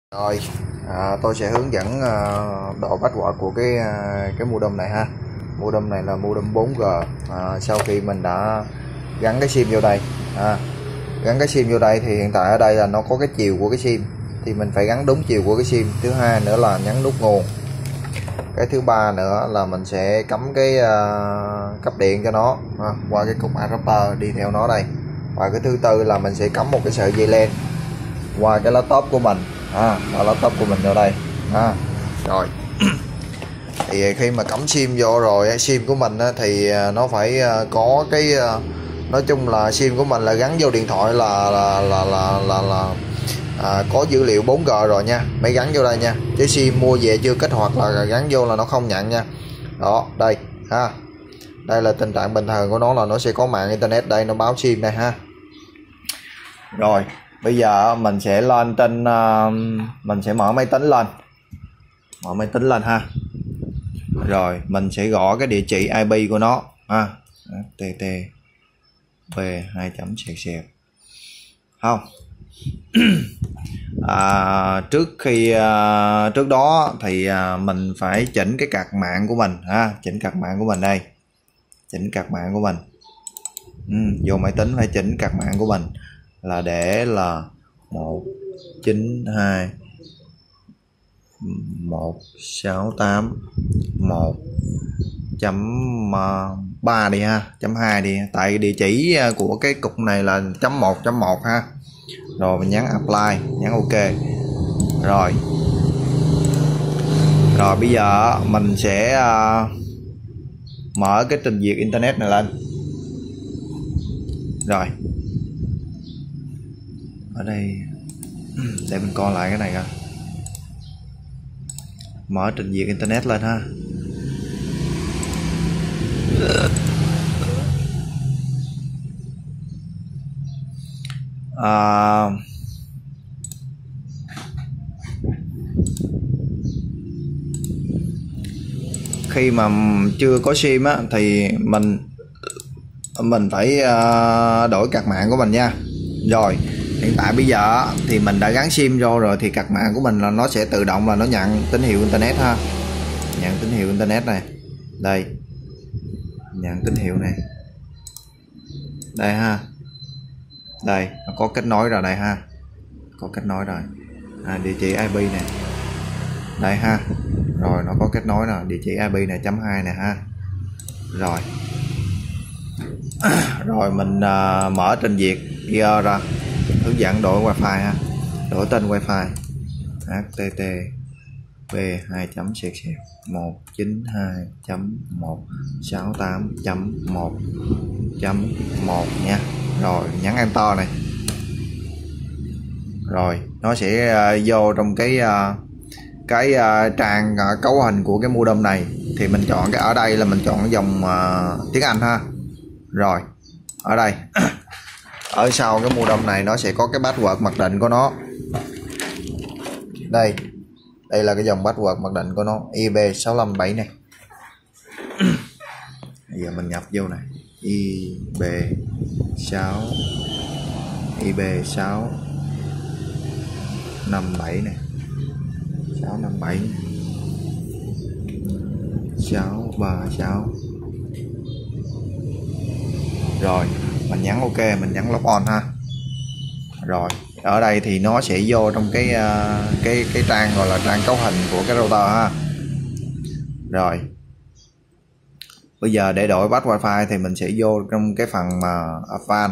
Rồi, tôi sẽ hướng dẫn độ password của cái modem này ha. Modem này là modem 4G. Sau khi mình đã gắn cái sim vô đây, gắn cái sim vô đây thì hiện tại ở đây là nó có cái chiều của cái sim, thì mình phải gắn đúng chiều của cái sim. Thứ hai nữa là nhấn nút nguồn. Cái thứ ba nữa là mình sẽ cắm cái cấp điện cho nó qua cái cục adapter đi theo nó đây. Và cái thứ tư là mình sẽ cắm một cái sợi dây len qua cái laptop của mình, vào laptop của mình vào đây. Rồi thì khi mà cắm sim vô rồi, sim của mình thì nó phải có cái nói chung là sim của mình là gắn vô điện thoại là có dữ liệu 4G rồi nha, mới gắn vô đây nha, chứ sim mua về chưa kích hoạt là gắn vô là nó không nhận nha. Đó, đây đây là tình trạng bình thường của nó, là nó sẽ có mạng internet đây, nó báo sim này ha. Rồi bây giờ mình sẽ lên trên mình sẽ mở máy tính lên ha. Rồi mình sẽ gõ cái địa chỉ IP của nó http 2 sẹt sẹt không. Trước đó thì mình phải chỉnh cái card mạng của mình chỉnh card mạng của mình đây, chỉnh card mạng của mình. Vô máy tính phải chỉnh card mạng của mình là để là 192.168.1.3 đi ha, chấm 2 đi, tại địa chỉ của cái cục này là chấm 1.1 ha. Rồi mình nhấn apply, nhấn ok. Rồi bây giờ mình sẽ mở cái trình duyệt internet này lên. Rồi ở đây để mình coi lại cái này coi. Mở trình duyệt internet lên ha. Khi mà chưa có sim thì mình phải đổi card mạng của mình nha. Rồi hiện tại bây giờ thì mình đã gắn sim vô rồi, thì card mạng của mình là nó sẽ tự động là nó nhận tín hiệu internet ha, nhận tín hiệu internet này, đây nhận tín hiệu này, đây ha, đây nó có kết nối rồi đây ha, có kết nối rồi, địa chỉ IP này đây ha. Rồi nó có kết nối rồi, địa chỉ IP này chấm 2 này ha. Rồi mình mở trình duyệt gear ra, hướng dẫn đổi wifi ha, đổi tên wifi http 2 sẹt sẹt 192.168.1.1 nha. Rồi nhấn enter này. Rồi nó sẽ vô trong cái trang cấu hình của cái modem này, thì mình chọn cái, ở đây là mình chọn cái dòng tiếng Anh ha. Rồi ở đây ở sau cái modem này nó sẽ có cái password mặc định của nó. Đây là cái dòng password mặc định của nó, IB657 này. Bây giờ mình nhập vô này, IB657 này, 657 này, 636. Rồi mình nhấn ok, mình nhấn log on ha. Rồi ở đây thì nó sẽ vô trong cái trang gọi là trang cấu hình của cái router ha. Rồi bây giờ để đổi password wifi thì mình sẽ vô trong cái phần mà advanced,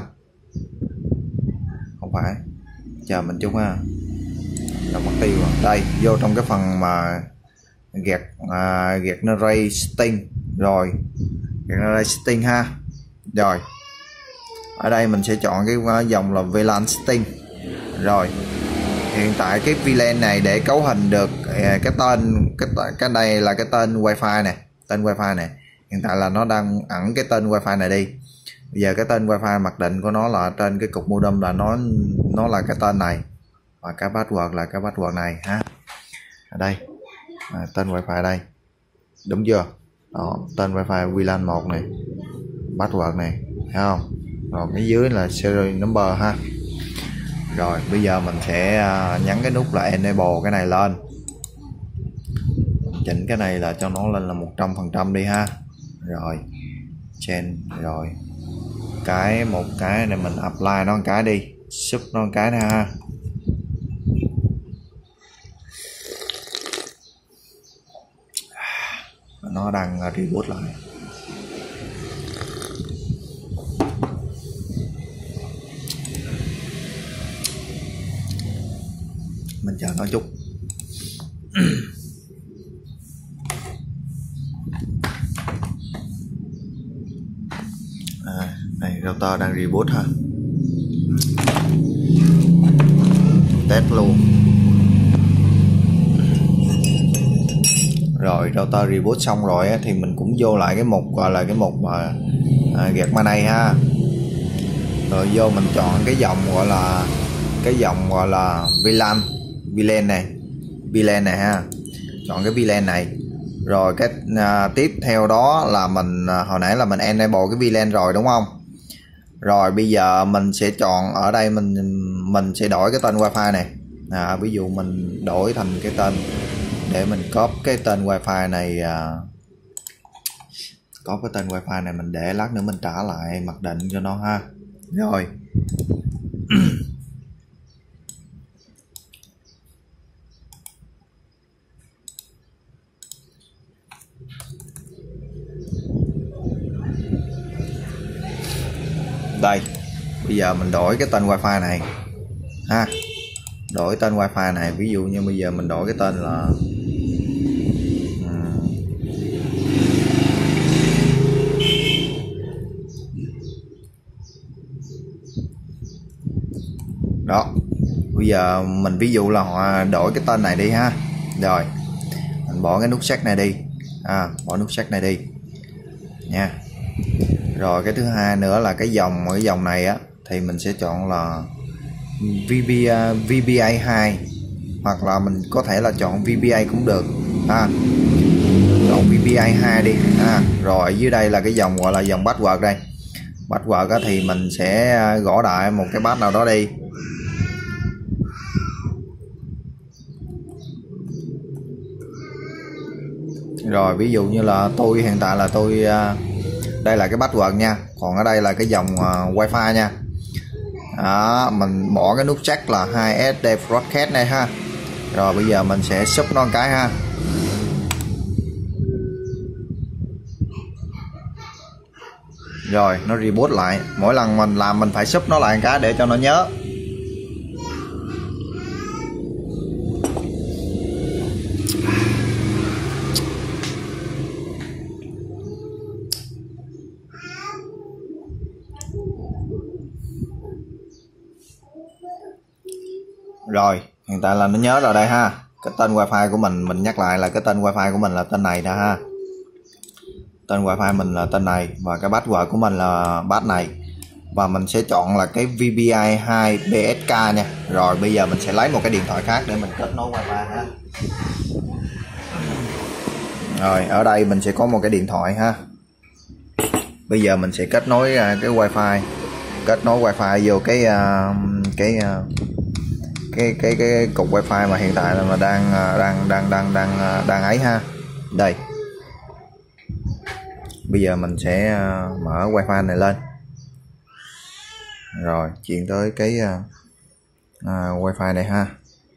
không phải, chờ mình chút ha, là mất tiêu rồi. Đây vô trong cái phần mà get generate setting. Rồi generate setting ha. Rồi ở đây mình sẽ chọn cái dòng là VLAN setting. Rồi hiện tại cái VLAN này để cấu hình được cái tên, cái này là cái tên wifi này, tên wifi này hiện tại là nó đang ẩn cái tên wifi này đi. Bây giờ cái tên wifi mặc định của nó là trên cái cục modem là nó là cái tên này, và cái password là cái password này ha. Ở đây tên wifi đây, đúng chưa? Đó, tên wifi VLAN 1 này, password này, thấy không? Rồi cái dưới là serial number ha. Rồi bây giờ mình sẽ nhấn cái nút là enable cái này lên, chỉnh cái này là cho nó lên là 100% đi ha. Rồi change, rồi một cái này mình apply nó một cái đi, sub nó một cái nè ha. Nó đang reboot lại. Mình chờ nó chút. Này router đang reboot ha. Test luôn. Rồi router reboot xong rồi thì mình cũng vô lại cái mục gọi là cái mục Get Money ha. Rồi vô mình chọn cái dòng gọi là VLAN này ha. Chọn cái VLAN này. Rồi cái tiếp theo đó là mình hồi nãy là mình enable cái VLAN rồi đúng không? Rồi bây giờ mình sẽ chọn ở đây, mình sẽ đổi cái tên wifi này. Ví dụ mình đổi thành cái tên, để mình copy cái tên wifi này, có cái tên wifi này mình để lát nữa mình trả lại mặc định cho nó ha. Rồi đây bây giờ mình đổi cái tên wifi này ha, đổi tên wifi này. Ví dụ như bây giờ mình đổi cái tên là đó, bây giờ mình ví dụ là họ đổi cái tên này đi ha. Rồi mình bỏ cái nút check này đi, bỏ nút check này đi nha. Rồi cái thứ hai nữa là cái dòng này á thì mình sẽ chọn là VBA 2, hoặc là mình có thể là chọn VBA cũng được ha. Chọn VBA 2 đi ha. Rồi dưới đây là cái dòng gọi là dòng password đây. Password á thì mình sẽ gõ đại một cái pass nào đó đi. Rồi ví dụ như là tôi hiện tại là tôi đây là cái password nha, còn ở đây là cái dòng wifi nha. Đó, mình bỏ cái nút check là 2SD broadcast này ha. Rồi bây giờ mình sẽ sub nó một cái ha. Rồi nó reboot lại, mỗi lần mình làm mình phải sub nó lại một cái để cho nó nhớ. Rồi hiện tại là nó nhớ rồi đây ha. Cái tên wifi của mình nhắc lại là cái tên wifi của mình là tên này đó ha. Tên wifi mình là tên này, và cái password của mình là pass này, và mình sẽ chọn là cái VBI 2 BSK nha. Rồi bây giờ mình sẽ lấy một cái điện thoại khác để mình kết nối wifi ha. Rồi ở đây mình sẽ có một cái điện thoại ha. Bây giờ mình sẽ kết nối cái wifi, kết nối wifi vô cái cục wifi mà hiện tại là mà đang ấy ha. Đây bây giờ mình sẽ mở wifi này lên, rồi chuyển tới cái wifi này ha.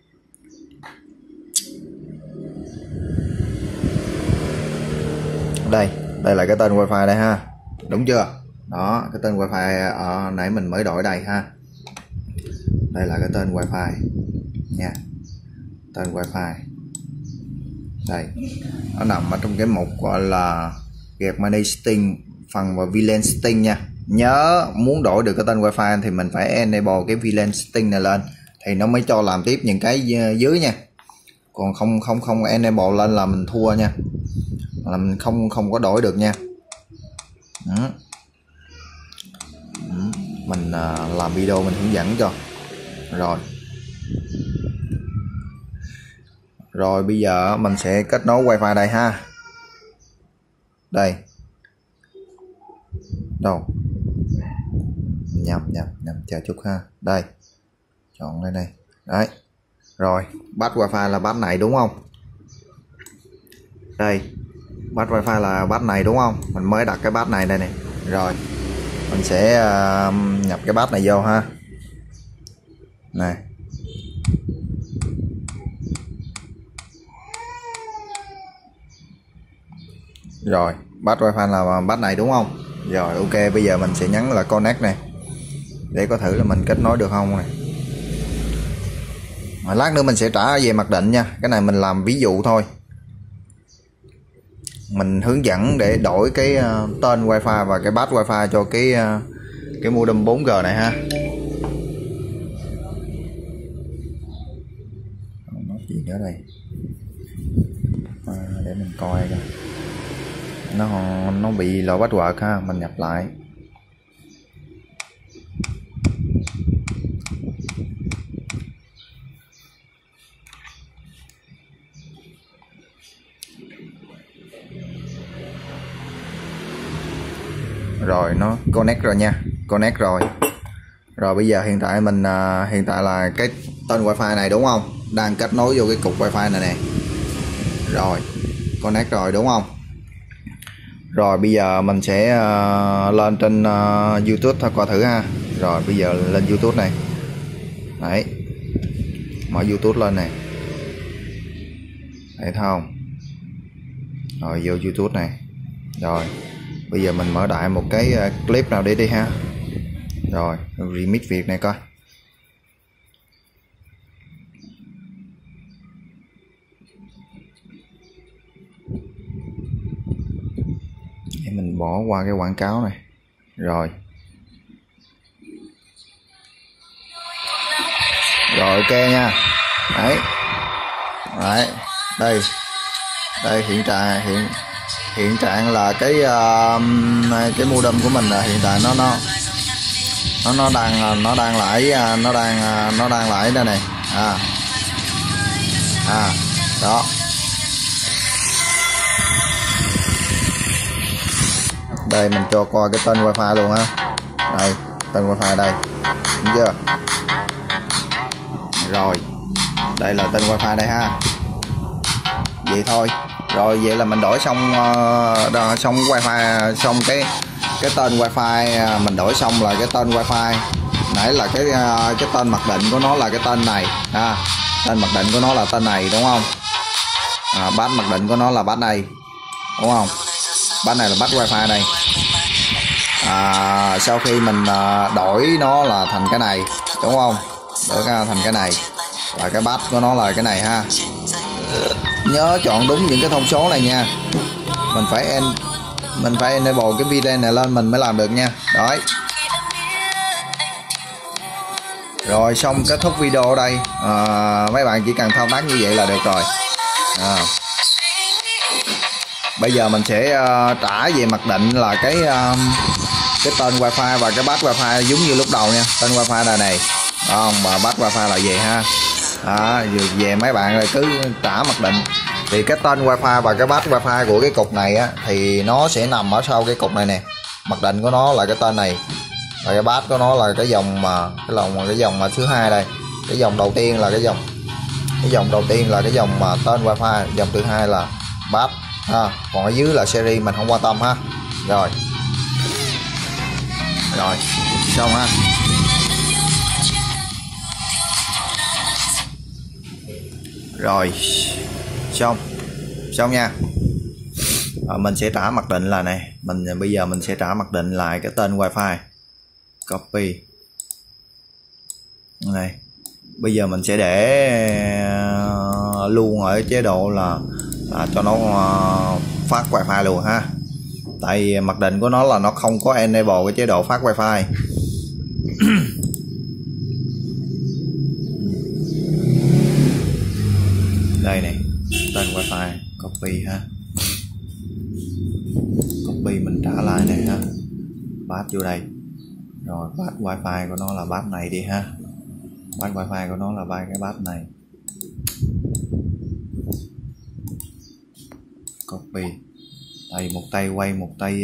Đây là cái tên wifi đây ha, đúng chưa? Đó, cái tên wifi ở nãy mình mới đổi đây ha. Đây là cái tên wifi nha, tên wifi đây, nó nằm ở trong cái mục gọi là Get Money Setting, phần và VLAN Setting nha. Nhớ muốn đổi được cái tên wifi thì mình phải enable cái VLAN Setting này lên thì nó mới cho làm tiếp những cái dưới nha. Còn không enable lên là mình thua nha, là mình không có đổi được nha. Mình làm video mình hướng dẫn cho. Rồi bây giờ mình sẽ kết nối wifi đây ha. Đây đâu, nhầm chờ chút ha. Đây chọn đây này. Đấy. Rồi, bắt wifi là bắt này đúng không? Đây. Bắt wifi là bắt này đúng không? Mình mới đặt cái bắt này đây này. Rồi. Mình sẽ nhập cái bắt này vô ha. Này. Rồi, bắt wifi là bắt này đúng không? Rồi, ok, bây giờ mình sẽ nhấn là connect này để có thử là mình kết nối được không này. Lát nữa mình sẽ trả về mặc định nha. Cái này mình làm ví dụ thôi. Mình hướng dẫn để đổi cái tên wifi và cái pass wifi cho cái modem 4G này ha. Nói gì nữa đây? Để mình coi coi. Nó bị lỗi password ha, mình nhập lại. Rồi nó connect rồi nha, connect rồi. Rồi bây giờ hiện tại mình hiện tại là cái tên wifi này đúng không, đang kết nối vô cái cục wifi này nè. Rồi connect rồi đúng không? Rồi bây giờ mình sẽ lên trên YouTube thôi coi thử ha. Rồi bây giờ lên YouTube này. Đấy, mở YouTube lên này, thấy không? Rồi vô YouTube này. Rồi bây giờ mình mở đại một cái clip nào để đi ha. Rồi remix Việt này coi. Để mình bỏ qua cái quảng cáo này. Rồi. Rồi ok nha. Đấy. Đấy. Đây. Đây hiện trạng là cái modem của mình là hiện tại nó đang lãi đây này. Đó. Đây mình cho coi cái tên wifi luôn ha. Đây, tên wifi đây. Đúng chưa? Rồi. Đây là tên wifi đây ha. Vậy thôi. Rồi vậy là mình đổi xong xong wifi, xong cái tên wifi mình đổi xong là cái tên wifi. Nãy là cái tên mặc định của nó là cái tên này ha. Tên mặc định của nó là tên này đúng không? Pass mặc định của nó là pass này. Đúng không? Pass này là pass wifi này. Sau khi mình đổi nó là thành cái này đúng không? Đổi thành cái này là cái pass của nó là cái này ha. Nhớ chọn đúng những cái thông số này nha. Mình phải enable cái video này lên mình mới làm được nha. Đấy. Rồi xong kết thúc video ở đây. Mấy bạn chỉ cần thao tác như vậy là được rồi. Bây giờ mình sẽ trả về mặc định là cái tên wifi và cái pass wifi giống như lúc đầu nha. Tên wifi là này không, và pass wifi là gì ha. Về mấy bạn rồi cứ trả mặc định. Thì cái tên wifi và cái pass wifi của cái cục này á thì nó sẽ nằm ở sau cái cục này nè. Mặc định của nó là cái tên này, và cái pass của nó là cái dòng mà thứ hai đây. Cái dòng đầu tiên là cái dòng mà tên wifi, dòng thứ hai là pass ha. Còn ở dưới là series mình không quan tâm ha. Rồi xong ha. Rồi xong nha. Mình sẽ trả mặc định là này. Bây giờ mình sẽ trả mặc định lại cái tên wifi. Copy này. Bây giờ mình sẽ để luôn ở chế độ là cho nó phát wifi luôn ha. Tại mặc định của nó là nó không có enable cái chế độ phát wifi. Đây này, tên wifi copy ha. Copy mình trả lại này ha. Pass vô đây. Rồi pass wifi của nó là pass này đi ha. Pass wifi của nó là cái pass này. Copy. Đây một tay quay, một tay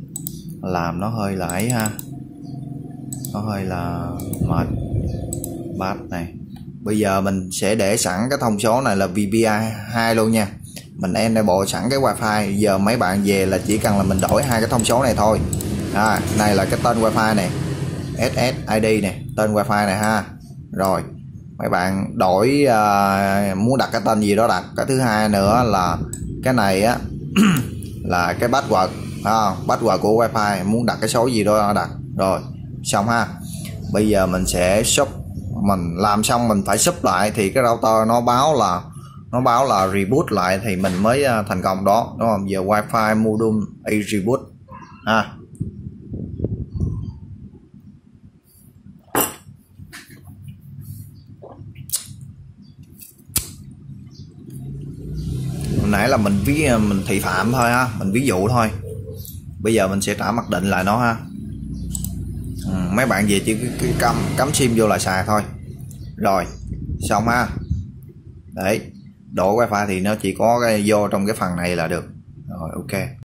làm nó hơi là ấy ha. Nó hơi là mệt. Bát này. Bây giờ mình sẽ để sẵn cái thông số này là VPI 2 luôn nha. Mình enable sẵn cái wifi. Giờ mấy bạn về là chỉ cần là mình đổi hai cái thông số này thôi. Này là cái tên wifi này, SSID này, tên wifi này ha. Rồi mấy bạn đổi muốn đặt cái tên gì đó đặt. Cái thứ hai nữa là cái này á là cái password, password của wifi, muốn đặt cái số gì đó đặt. Rồi xong ha. Bây giờ mình sẽ sub, mình làm xong mình phải sub lại thì cái router nó báo là reboot lại thì mình mới thành công đó, đúng không? Giờ wifi modem reboot ha. Hồi nãy là mình thị phạm thôi ha, mình ví dụ thôi. Bây giờ mình sẽ trả mặc định lại nó ha. Mấy bạn về chỉ cắm sim vô là xài thôi. Rồi xong ha. Đấy, đổi wifi thì nó chỉ có cái vô trong cái phần này là được. Rồi ok.